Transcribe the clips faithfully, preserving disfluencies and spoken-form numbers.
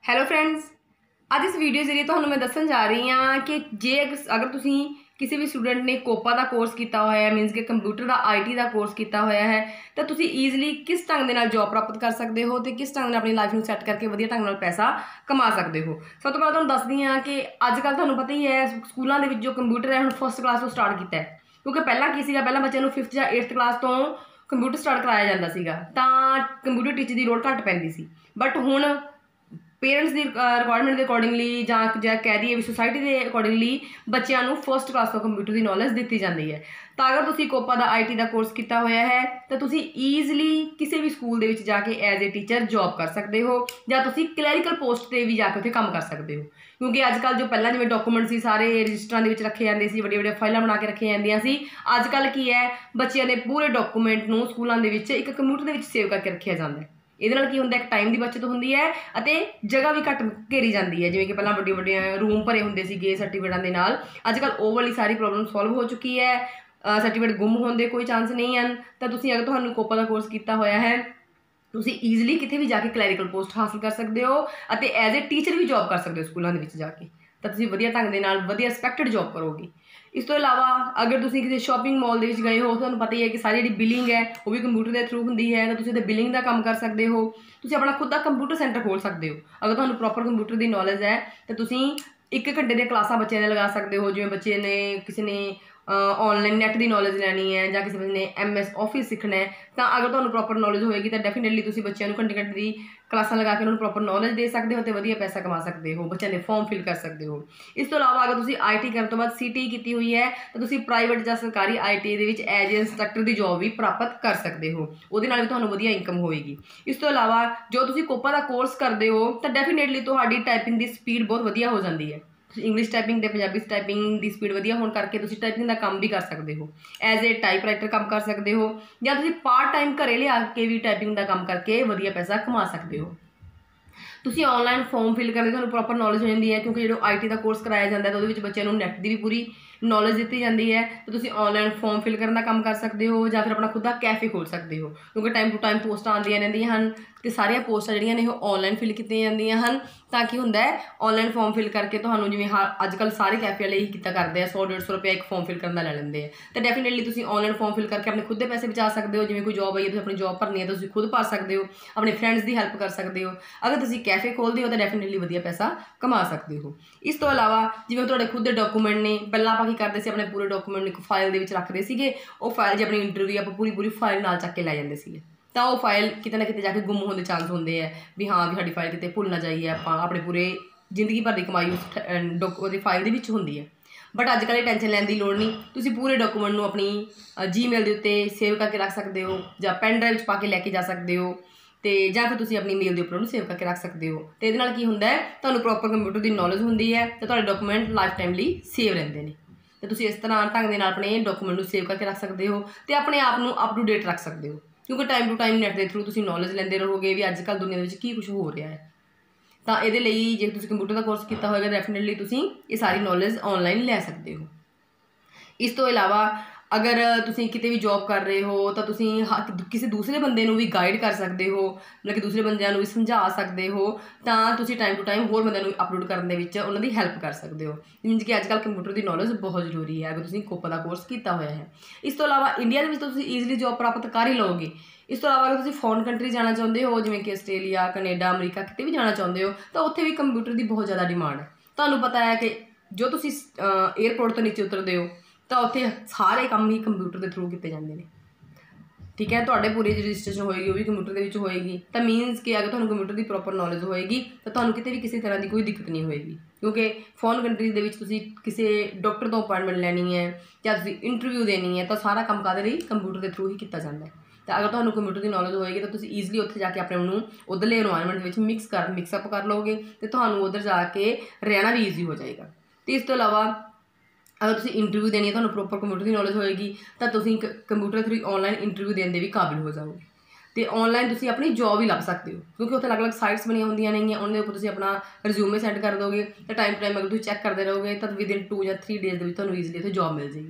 Hello friends, अज इस video जरिए तुहानूं मैं दस्सण जा रही हाँ कि जे अगर तुसीं किसी भी स्टूडेंट ने कोपा का कोर्स किया हुआ है, मीनस कि कंप्यूटर का आई टी का कोर्स किया हुआ है, तो तुसीं ईजली किस ढंग दे नाल जॉब प्राप्त कर सकते हो तो किस ढंग नाल अपनी लाइफ में सैट करके वधिया ढंग नाल पैसा कमा सकते हो। सब तो पहले तुहानूं दसदी हाँ कि अजकल तुहानूं पता ही है स्कूलों के जो कंप्यूटर है हुण फस्ट क्लास तो स्टार्ट किया है, क्योंकि पहला की सीगा पहला बच्चों को फिफ्थ या एट्थ क्लास तो कंप्यूटर स्टार्ट कराया जाता सीगा तां कंप्यूटर टीचर की लोड़ घट पैंदी सी। बट हुण पेरेंट्स की रिक्वायरमेंट के अकॉर्डिंगली जां कह दीए भी सोसाइटी के अकॉर्डिंगली बच्चों को फस्ट क्लास तो कंप्यूटर की नॉलेज दी जाती है। तो अगर तुसीं कोपा का आई टी का कोर्स किया हुआ है तो तुसीं ईजली किसी भी स्कूल के जाके एज ए टीचर जॉब कर सकते हो या तुसीं क्लैरिकल पोस्ट पर भी जाके उत्थे काम कर सकते हो। क्योंकि अजकल जो पहला जिवें डॉकूमेंट से सारे रजिस्टरां दे विच रखे जाते सी, वड्डियां वड्डियां फाइलां बना के रखी जांदियां सी, अजकल की है बच्चों के पूरे डॉकूमेंट नूं स्कूलों दे विच एक कंप्यूटर दे विच सेव करके रखिया जाता है। ਇਹਦੇ ਨਾਲ ਕੀ ਹੁੰਦਾ, ਇੱਕ ਟਾਈਮ ਦੀ ਬਚਤ ਹੁੰਦੀ ਹੈ ਅਤੇ ਜਗ੍ਹਾ ਵੀ ਘੱਟ ਘੇਰੀ ਜਾਂਦੀ ਹੈ। ਜਿਵੇਂ ਕਿ ਪਹਿਲਾਂ ਵੱਡੀਆਂ ਵੱਡੀਆਂ ਰੂਮ ਭਰੇ ਹੁੰਦੇ ਸੀਗੇ ਸਰਟੀਫਿਕੇਟਾਂ ਦੇ ਨਾਲ, ਅੱਜ ਕੱਲ੍ਹ ਉਹ ਵਾਲੀ ਸਾਰੀ ਪ੍ਰੋਬਲਮ ਸੋਲਵ ਹੋ ਚੁੱਕੀ ਹੈ। ਸਰਟੀਫਿਕੇਟ ਗੁੰਮ ਹੋਣ ਦੇ ਕੋਈ ਚਾਂਸ ਨਹੀਂ ਹਨ। ਤਾਂ ਤੁਸੀਂ ਅਗਰ ਤੁਹਾਨੂੰ ਕੋਪਾ ਦਾ ਕੋਰਸ ਕੀਤਾ ਹੋਇਆ ਹੈ ਤੁਸੀਂ ਈਜ਼ਲੀ ਕਿਤੇ ਵੀ ਜਾ ਕੇ ਕਲੈਰੀਕਲ ਪੋਸਟ ਹਾਸਲ ਕਰ ਸਕਦੇ ਹੋ ਅਤੇ ਐਜ਼ ਏ ਟੀਚਰ ਵੀ ਜੋਬ ਕਰ ਸਕਦੇ ਹੋ ਸਕੂਲਾਂ ਦੇ ਵਿੱਚ ਜਾ ਕੇ। ਤਾਂ ਤੁਸੀਂ ਵਧੀਆ ਢੰਗ ਦੇ ਨਾਲ ਵਧੀਆ ਰਿਸਪੈਕਟਡ ਜੋਬ ਕਰੋਗੇ। इस तो इलावा अगर तुम किसी शॉपिंग मॉल के गए हो तो पता ही है कि सारी जी बिलिंग है वो भी कंप्यूटर के थ्रू होंगी है, तो तुम बिलिंग का काम कर सकते हो। तुम अपना खुद का कंप्यूटर सेंटर खोल सकते हो अगर तुम्हें प्रॉपर कंप्यूटर की नॉलेज है तो तुम एक घंटे दी क्लासा बच्चों ने लगा सकते हो। जिवें बच्चे ने किसी ने ऑनलाइन नैट की नॉलेज लैनी है या किसी बच्चे ने एम एस ऑफिस सीखना है, तो अगर तुम्हें प्रॉपर नॉलेज होएगी तो डेफिनेटली तुम बच्चों को घंटे घंटे की क्लासा लगा के उन्होंने प्रॉपर नॉलेज दे सकते हो तो वधिया पैसा कमा सकते हो, बच्चों के फॉर्म फिल कर सकते हो। इस तो इलावा अगर तुम आई टी करने तो बाद सी टी की हुई है तो तुम प्राइवेट या सरकारी I T as a instructor की जॉब भी प्राप्त कर सकते हो, वो भी तुम्हें वधिया इनकम होएगी। इस तो इलावा जो तुम कोपा का कोर्स करते हो तो डेफिनेटली तुम्हारी टाइपिंग की स्पीड बहुत वधिया हो जाती है। इंग्लिश टाइपिंग ते पंजाबी टाइपिंग की स्पीड वधिया होने करके तुसीं टाइपिंग का काम भी कर सकते हो, एज ए टाइप राइटर काम कर सकते हो या तुसीं पार्ट टाइम घरे लिया के भी टाइपिंग का काम करके वधिया पैसा कमा सकते हो। तुसीं ऑनलाइन फॉर्म फिल करने तुहानूं प्रॉपर नॉलेज हो जाती है, क्योंकि जो आई टी का कोर्स कराया जाता है तो वो बच्चों को नैट की भी पूरी नॉलेज दी जाती है। तो तुसीं ऑनलाइन फॉर्म फिल करने का काम कर सकते हो या फिर अपना खुद का कैफे खोल सकते हो, क्योंकि टाइम टू टाइम पोस्टां आउंदियां रहिंदियां हन ते सारियां पोस्टां जिहड़ियां ने ओह ऑनलाइन फिल कीतियां जांदियां हन। तां की हुंदा है ऑनलाइन फॉर्म फिल करके तुहानूं जिवें अजकल सारे कैफे वाले ही किता करदे आ, सौ डेढ़ सौ रुपया एक फॉर्म फिल करन दा ले लैंदे आ। तो डेफिनेटली तुसीं ऑनलाइन फॉर्म फिल करके अपने खुद के पैसे बचा सकते हो। जिवें कोई जॉब आई है तुसीं अपनी जॉब भरनी है तो तुसीं खुद भर सकते हो, अपने फ्रेंड्स की हेल्प कर सकते हो। अगर तुसीं कैफे खोलते हो तो डेफिनेटली वधिया पैसा कमा सकते हो। इस तो इलावा जिवें तुहाडे खुद के डॉकूमेंट ने, पहलां आपां की करदे सी अपने पूरे डॉकूमेंट एक फाइल दे विच रखदे सीगे, वो फाइल जी अपनी इंटरव्यू आपां पूरी पूरी फाइल नाल चक के लै जांदे सीगे, तो वो फाइल किते ना किते जाके गुम होने के चांस होंगे है भी हाँ भी साडी फाइल किते भुल ना जाइए, आप अपने पूरे जिंदगी भर की कमाई उस डॉक फाइल दे विच होंदी है। बट अजकल ये टेंशन लैण दी लोड़ नहीं, तुसीं पूरे डॉकूमेंट नूं अपनी जी मेल के उत्ते सेव करके रख सकते हो या पेन ड्राइव पा के लैके जा सकते हो, तो या फिर तुसीं अपनी मेल के उपर उन्हें सेव करके रख सकते हो। तो ये की होंदा है तुहानूं प्रॉपर कंप्यूटर की नॉलेज होंदी है तो तुहाडे डॉकूमेंट लाइफ टाइम लई सेव रहिंदे ने। तो तुसीं इस तरह ढंग दे नाल अपने डॉकूमेंट सेव करके रख सकते हो तो अपने आप को अप टू डेट रख सकते हो, क्योंकि टाइम टू टाइम नैट के थ्रू तुसीं नॉलेज लैंदे रहोगे भी अजकल दुनिया में की कुछ हो रहा है। तो ये जे तुसीं कंप्यूटर का कोर्स किया होगा डेफिनेटली तुसीं ये सारी नॉलेज ऑनलाइन लै सकते हो। इस तो इलावा अगर तुसीं किते भी जॉब कर रहे हो तो तुसीं किसी दूसरे बंदे नूं भी गाइड कर सकते हो, मतलब कि दूसरे बंदिਆਂ ਨੂੰ भी समझा सकते हो, तो तुसीं टाइम टू टाइम होर बंदिਆਂ ਨੂੰ अपलोड करने ਦੇ ਵਿੱਚ ਉਹਨਾਂ ਦੀ ਹੈਲਪ कर सकते हो। मीनस कि अजकल कंप्यूटर की नॉलेज बहुत जरूरी है अगर तुसीं कोपा का कोर्स किया होया है। इस तो इलावा इंडिया ਦੇ ਵਿੱਚ तुसीं ईजली जॉब प्राप्त कर ही लओगे। इस तो इलावा अगर तुसीं फॉरेन कंट्री जाना चाहते हो जिवें कि आस्ट्रेलिया कनेडा अमरीका किते भी जाना चाहते हो तो उत्थे भी कंप्यूटर की बहुत ज़्यादा डिमांड है। तुहानूं पता है कि जो तुसीं एयरपोर्ट तो नीचे उतरते हो तो उत्थे सारे काम ही कंप्यूटर के थ्रू किए जाते हैं, ठीक है। तुहाडे पूरी रजिस्ट्रेशन होएगी वो भी कंप्यूटर के विच होएगी, तो मीनस कि अगर तुहानूं कंप्यूटर की प्रॉपर नॉलेज होएगी तो तुहानूं किते भी किसी तरह की कोई दिक्कत नहीं होएगी, क्योंकि फॉरेन कंट्रीज दे विच तुसीं किसी डॉक्टर तो अपॉइंटमेंट लैनी है या तुसीं इंटरव्यू देनी है तो सारा काम काहदे लई कंप्यूटर के थ्रू ही किया जाता है। तो अगर तुहानूं कंप्यूटर की नॉलेज होएगी तो तुसीं ईजली उत्थे जाके अपने नूं उधरले एनवायरनमेंट विच मिक्स कर मिक्सअप कर लोगे तो तुहानूं उधर जाके रहना भी ईजी हो जाएगा। तो इस तो इलावा अगर तुसीं इंटरव्यू देनी है तुहानूं प्रॉपर कंप्यूटर की नॉलेज होएगी तो तुसीं कंप्यूटर थ्रू ऑनलाइन इंटरव्यू देने के भी काबिल हो जाओगे। तो ऑनलाइन तुसीं अपनी जॉब ही लभ सकते हो, क्योंकि उत्थे अलग अलग साइट्स बनिया होंदियां ने, उन्होंने उपर तुसीं अपना रिज्यूमे सेंड कर दोगे तो टाइम टू टाइम अगर तुसीं चैक करते रहोगे तो विद इन टू या थ्री डेज तुहानूं ईजली उत्थे जॉब मिल जाएगी।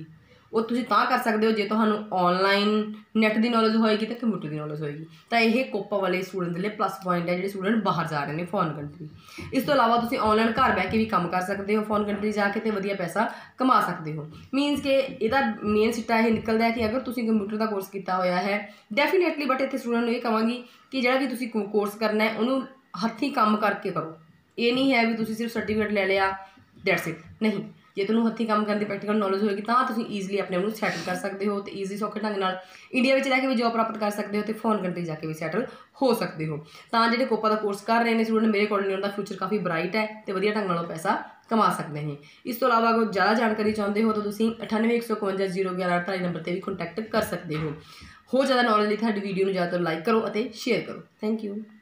ਉਹ ਤੁਸੀਂ ਤਾਂ ਕਰ ਸਕਦੇ ਹੋ ਜੇ ਤੁਹਾਨੂੰ ਆਨਲਾਈਨ ਨੈਟ ਦੀ ਨੌਲੇਜ ਹੋਏਗੀ ਤੇ ਕੰਪਿਊਟਰ ਦੀ ਨੌਲੇਜ ਹੋਏਗੀ। ਤਾਂ ਇਹ ਕੋਪਾ ਵਾਲੇ ਸਟੂਡੈਂਟ ਦੇ ਲਈ ਪਲੱਸ ਪੁਆਇੰਟ ਹੈ ਜਿਹੜੇ ਸਟੂਡੈਂਟ ਬਾਹਰ ਜਾ ਰਹੇ ਨੇ ਫੋਰਨ ਕੰਟਰੀ। ਇਸ ਤੋਂ ਇਲਾਵਾ ਤੁਸੀਂ ਆਨਲਾਈਨ ਘਰ ਬਹਿ ਕੇ ਵੀ ਕੰਮ ਕਰ ਸਕਦੇ ਹੋ ਫੋਰਨ ਕੰਟਰੀ ਜਾ ਕੇ ਤੇ ਵਧੀਆ ਪੈਸਾ ਕਮਾ ਸਕਦੇ ਹੋ। ਮੀਨਸ ਕਿ ਇਹਦਾ ਮੇਨ ਸਿੱਟਾ ਇਹ ਨਿਕਲਦਾ ਹੈ ਕਿ ਅਗਰ ਤੁਸੀਂ ਕੰਪਿਊਟਰ ਦਾ ਕੋਰਸ ਕੀਤਾ ਹੋਇਆ ਹੈ ਡੈਫੀਨੇਟਲੀ, ਬਟ ਇੱਥੇ ਸਟੂਡੈਂਟ ਨੂੰ ਇਹ ਕਹਾਂਗੀ ਕਿ ਜਿਹੜਾ ਵੀ ਤੁਸੀਂ ਕੋਰਸ ਕਰਨਾ ਹੈ ਉਹਨੂੰ ਹੱਥੀਂ ਕੰਮ ਕਰਕੇ ਕਰੋ। ਇਹ ਨਹੀਂ ਹੈ ਵੀ ਤੁਸੀਂ ਸਿਰਫ ਸਰਟੀਫਿਕੇਟ ਲੈ ਲਿਆ ਦੈਟਸ ਇਟ, ਨਹੀਂ। ਜੇ ਤੁਹਾਨੂੰ ਹੱਥੀਂ ਕੰਮ ਕਰਨ ਦੀ ਪ੍ਰੈਕਟੀਕਲ ਨੌਲੇਜ ਹੋਏਗੀ ਤਾਂ ਤੁਸੀਂ ਈਜ਼ੀਲੀ ਆਪਣੇ ਆਪ ਨੂੰ ਸੈਟਲ ਕਰ ਸਕਦੇ ਹੋ ਤੇ ਈਜ਼ੀ ਸੌਖੇ ਢੰਗ ਨਾਲ ਇੰਡੀਆ ਵਿੱਚ ਰਹਿ ਕੇ ਵੀ ਜੋਬ ਪ੍ਰਾਪਤ ਕਰ ਸਕਦੇ ਹੋ ਤੇ ਫੋਰਨ ਕੰਟਰੀ ਜਾ ਕੇ ਵੀ ਸੈਟਲ ਹੋ ਸਕਦੇ ਹੋ। ਤਾਂ ਜਿਹੜੇ ਕੋਪਾ ਦਾ ਕੋਰਸ ਕਰ ਰਹੇ ਨੇ ਸਟੂਡੈਂਟ, ਮੇਰੇ ਅਕੋਰਡਿੰਗ ਉਹਨਾਂ ਦਾ ਫਿਊਚਰ ਕਾਫੀ ਬਰਾਈਟ ਹੈ ਤੇ ਵਧੀਆ ਢੰਗ ਨਾਲ ਪੈਸਾ ਕਮਾ ਸਕਦੇ ਨੇ। ਇਸ ਤੋਂ ਇਲਾਵਾ ਅਗਰ ਜ਼ਿਆਦਾ ਜਾਣਕਾਰੀ ਚਾਹੁੰਦੇ ਹੋ ਤਾਂ ਤੁਸੀਂ ਅਠਾਨਵੇਂ ਇੱਕ ਸੌ ਇਕਵੰਜਾ ਜ਼ੀਰੋ ਗਿਆਰਾਂ ਅਠਤਾਲੀ ਨੰਬਰ 'ਤੇ ਵੀ ਕੰਟੈਕਟ ਕਰ ਸਕਦੇ ਹੋ। ਹੋਰ ਜ਼ਿਆਦਾ ਨੌਲੇਜ ਲਈ ਤੁਹਾਡੀ ਵੀਡੀਓ ਨੂੰ ਜ਼ਿਆਦਾਤਰ ਲਾਈਕ ਕਰੋ ਅਤੇ ਸ਼ੇਅਰ ਕਰੋ। Thank you.